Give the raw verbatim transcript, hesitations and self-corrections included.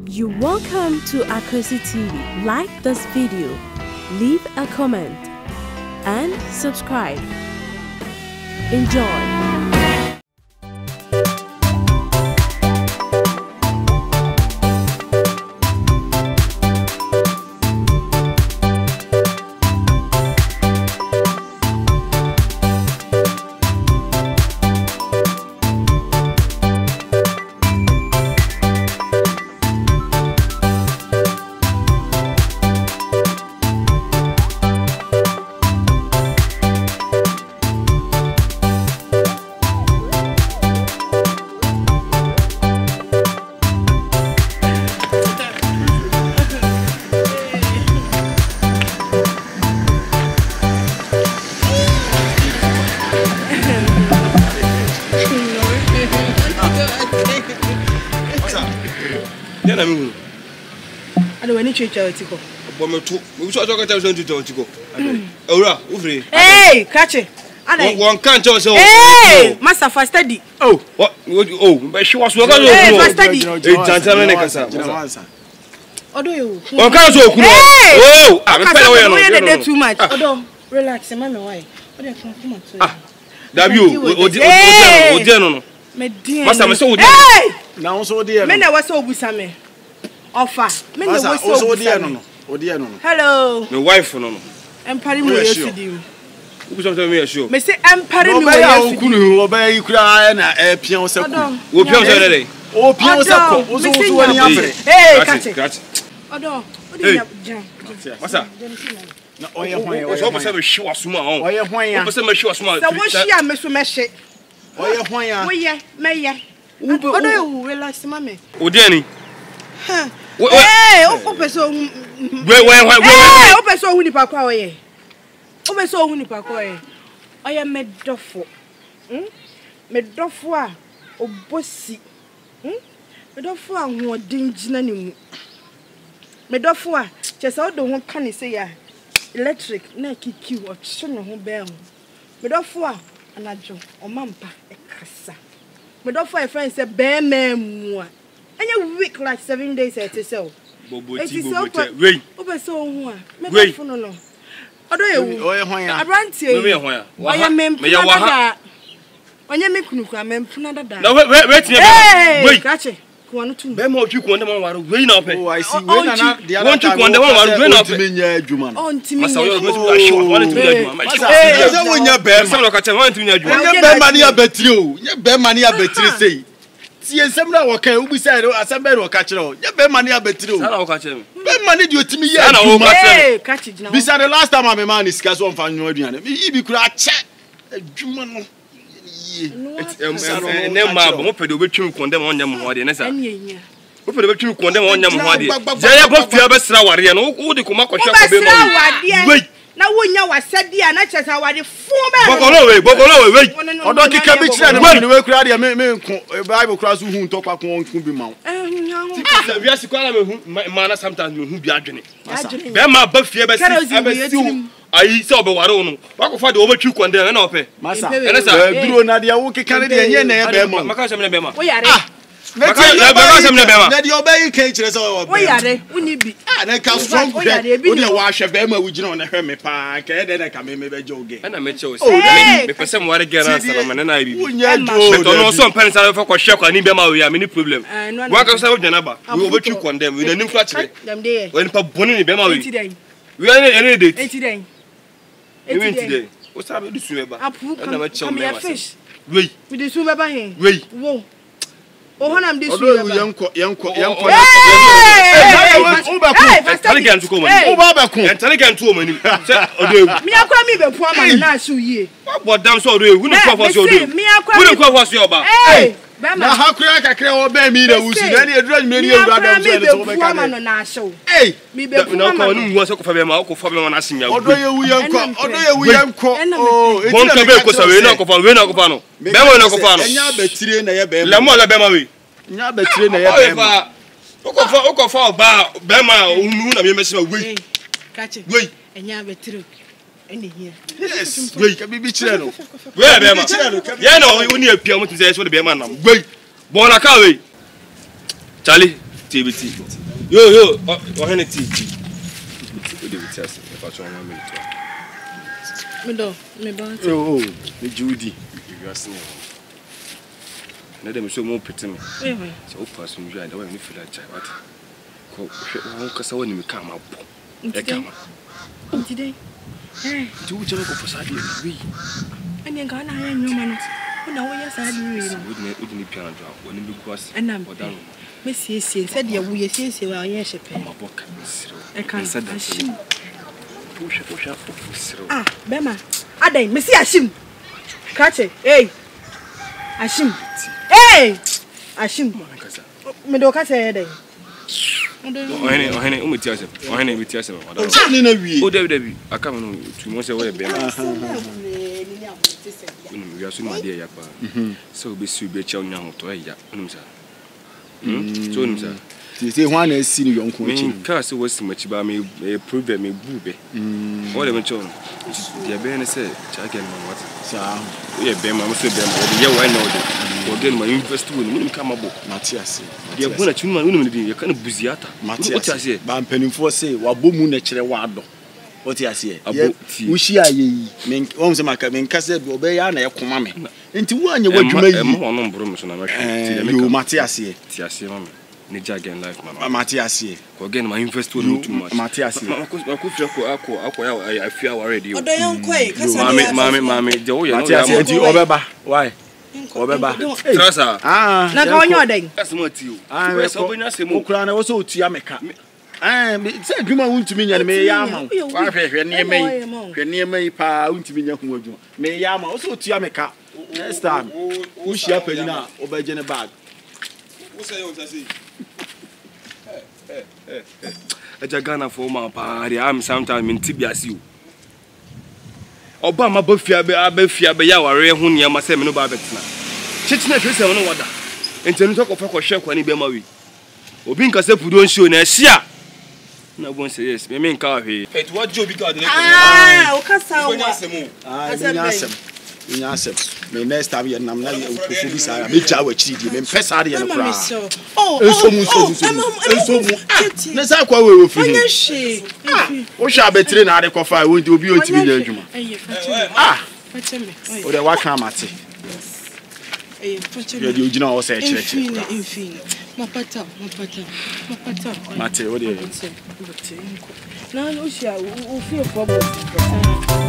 You're welcome to Akosi T V. Like this video, leave a comment, and subscribe. Enjoy. I don't want to change it. Hey, catch it. One can't tell us. Hey, Master Fast Study. Oh, what? Oh, but she was working. Hey, Fast Study. One can't talk. Oh, I'm not too much. Although, relax, man. Why? Ah, W. Oh, dear, no. Master, I'm so dear. Now, so dear. Men, I was so busame. Offer. Men, I was so dear. No, oh, dear, no. Hello. My wife, no. I'm pardon me, you. Who sometimes me assure. Me say I'm pardon me. Obey, Kunu, obey, cry, and a piano second. We'll piano today. Oh, piano second. Was also one year. Hey, catch it. Odo, what do you have? What's that? No, oh, yeah, what's almost every show small. Oh, yeah, why? I'm sure small. So what's she a miss mesh? Oh, yeah, why? Oh, yeah, Maya. Odo, relax, mammy. Oh, Danny. Hey, open so. Wait, wait, wait. Open so, who nipa kwa ye. Open so, who nipa kwa ye. I am medofo. Hmm? Medofo a obosi. Hmm? Medofo a ho dingina ni mu. Medofo a chesa odo ho ka ni say ya. Electric na kiki o tso no ho be ho. Medofo a anajo o mampa e kasa. Medofo a friend say be mu a. Any week like seven days at yourself. It is so wait. Open so one. Wait. No, no. Odo you. Oh, yeah. Abrantie. Me where? Why am me? Me ya wa. Onye me kunu kwa me mpuna dada. No wait wait wait. Wait. Catch it. Ko anu tu. Be ma otwi ko ndem waru. Wait na open. Oh, I see. Wait na na the other time. Won't you ko ndem waru. Wait na open. Ntimi nya adwuma no. Oh, ntimi nya. Masa yo go to show. Won ntimi nya adwuma. Masa. Say wonya be ma. Say no ka che won ntimi nya adwuma. Wonya be ma ni abetire o. Nya be ma ni abetire sei. See, some now okay, we said, I said, better catch it all. You better money, I bet you. I'll catch him. Better money, do it to me. Hey, catch it now. Besides, the last time I'm a man is cast one for you. He be crack chat. Juman. It's a name, but what do we condemn on them? What is it? What do we condemn on them? What is it? They are both your best Rawari and all the Kumako shop. Wait. Now when you was said the anachas are the former Bogolo, Bogolo, wait. Or don't kick a bitch and work ready a Bible class who talk about one could be mount. We are to manner sometimes who be agony. Bema Buffy, I saw the Waron. What for the over two condemn and open? Massa, and Nadia Woki Canadian, Macasam. We are. Let your baby cage as all. Why are they? We need be. And I can strong to wash a bema with you on a hermit park, and then I can maybe joke. And I met you. Oh, because some water get us and I don't know some parents are for shock and Nibema. We have many problem. What goes out Janaba? We over you condemn with a new flat. When Pabuni Bema today. We are any day. Today. Today. What's happening to you? I never tell me a fish. Wait, we do swim by him. Wait, whoa. Oh, I'm this young, young, young, young. Hey, Telegram to come. Oh, Baba, Telegram to woman. Me, I call me the poor man. Now, so ye. What damn so do you? Who the fuck was your do? Me, I call you. What was your bar? Hey, now how could I call me? There was any address, many of them. Now, so hey, me, no calling was a family for me on us. Although you young, although you young, oh, one can be because I will not go for Rena Copano. Bema no Copano. And you betray na ye Bema. Lamola Bema. Nya betire na ye Bema. Okofa okofa oba Bema unu na me mesi we. Catch it. We. Enya betire. Any here. Yes. We can be bitire no. We Bema. Ye no we ni apia mo tin say so the Bema nam. We. Bona ka we. Charlie. T B T. Yo yo, o hene T T. O de biti ase. E fa so one minute. Me do, me ba. Oh, me Judy. You are seeing. Na dem so mo pete me. Eh. So o pass me and we feel like child. What? Ko wo kasa woni me ka ma bo. E ka ma. Today. Eh, ti wo jeno ko fasade wi. Ani nga na ya nyoma no. Una wo ya sa di wi no. Wo ni wo ni piano do. Woni bi guase. Odan. Me siesie, said ye wo ye siesie wa ye hyepe. Ma bo ka misiro. E kan ashim. Puxa, puxa, puxa. Ah, Bema. Adan, me si ashim. Kache, hey. Ashim. Hey! Ashim. Me do kache ye den. Ohene, ohene, o meti asem. Ohene meti asem. O se ni na wi. O David David, aka me no tu mo se wo ye Bema. Unu wi asu ma de ya pa. So obi su bi echa onya hoto ya. Unu sa. Hmm? So unu sa. Ti se ho na si ni yonko chi. Me ka se wo si machi ba me prove me bu be. Hmm. O le me chon. Dia be ne se cha ke no what. Sa. O ye Bema, mo se Bema. O de ye why now de. O de ma invest wo ni ka ma bo. Matias. Dia bu na chunu ma unu me de ye ka na buziata. Matias. Ba mpanimfo se wa bomu na kire wa do. What you say? Wo shi aye men won se maka men kase bi obe ya na ye koma me. Enti wo anya wadwuma yi. E mo no mbro me so na me hwe. Yo Matias. Tias ye mama. Neja again life mama. Matias. Ko again ma invest wo too much. Matias. Ma ko ma ko fia ko akọ akọ ya afia already. Odo yon koi kasa na. Mama mama mama je wo ye no. Matias enti obeba. Why? Obeba. Trasa. Ah. Na ka onyo odan. Asemo ti o. Ah, so bo nya semo. Okura na wo so otua meka. Ah, say adwuma wuntumi nya me ya ma. Wa hwe hwe ne mai. Hwe ne mai pa wuntumi nya hu adwuma. Me ya ma, wo so otua meka. Next time. Wo shia pani na obaje ne bag. Wo say you say. Eh eh eh. Aja Ghana for ma pa, am sometimes min tibiasi o. Oba ma ba fia be abafia be ya ware ho nia ma se me no ba betena. Chichina hwe se no wada. Entenu to ko fa ko hwe kwani be ma wi. Obi nka se pudo nshio na hia. Na bon say yes, me me nka hwe. Et what job bi ka de. Ah, o kasa wa. Ah, me nya asem. Me nya asem. Me next time ye nam na ye okofo bi sa me ja wa chiri di me pesa de ye no kra. Oh, enso mu enso mu enso mu. Na sa kwa we wo fi. Onya hwe. O sha betire na ade kofa we obi otimi nya adwuma. Ah, fache me. O de wa kan mate. Eh, fache me. Ye di ogina o se kire kire. Infini, infini. Mapata, mapata. Mapata. Mate, o de. Na no shia, o fi e for bo.